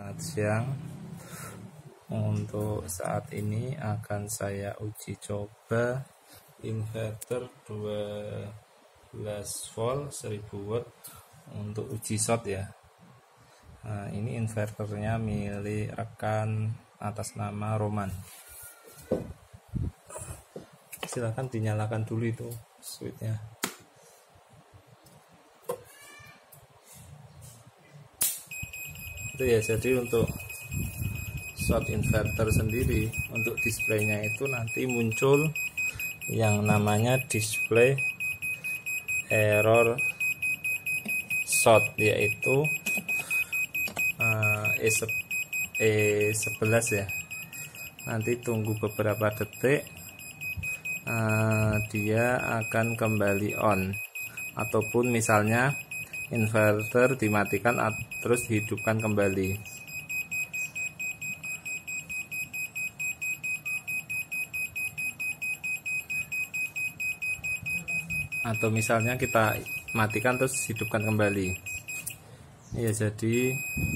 Selamat siang. Untuk saat ini akan saya uji coba inverter 12 volt 1000 watt untuk uji short ya. Nah, ini inverternya milik rekan atas nama Roman. Silahkan dinyalakan dulu itu switchnya. Itu ya, jadi untuk short inverter sendiri untuk displaynya itu nanti muncul yang namanya display error short, yaitu E11 ya. Nanti tunggu beberapa detik, dia akan kembali on, ataupun misalnya inverter dimatikan terus dihidupkan kembali. Atau misalnya kita matikan terus hidupkan kembali. Ya, jadi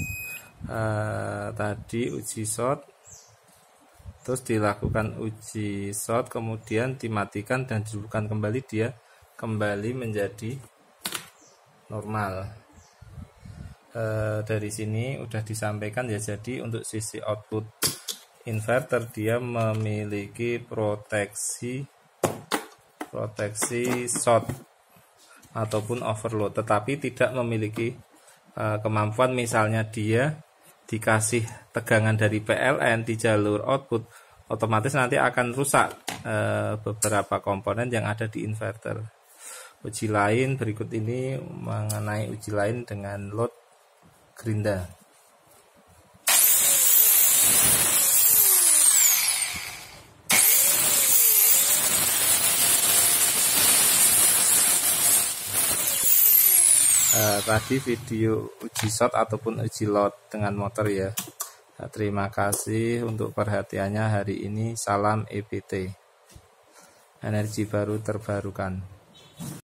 tadi uji short, terus dilakukan uji short, kemudian dimatikan dan dihidupkan kembali, dia kembali menjadi normal. Dari sini udah disampaikan ya, jadi untuk sisi output inverter dia memiliki proteksi short ataupun overload, tetapi tidak memiliki kemampuan misalnya dia dikasih tegangan dari PLN di jalur output, otomatis nanti akan rusak beberapa komponen yang ada di inverter. Uji lain berikut ini mengenai uji lain dengan load gerinda. Tadi video uji short ataupun uji load dengan motor ya. Terima kasih untuk perhatiannya hari ini. Salam EBT, energi baru terbarukan.